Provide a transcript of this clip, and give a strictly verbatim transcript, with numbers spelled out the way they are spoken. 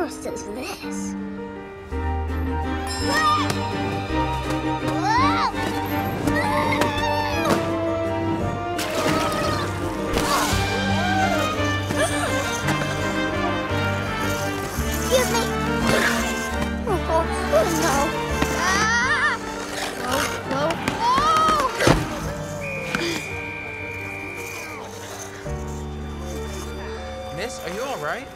forest is this? Excuse me. Oh, oh no. Ah! Whoa, whoa, Miss, are you all right?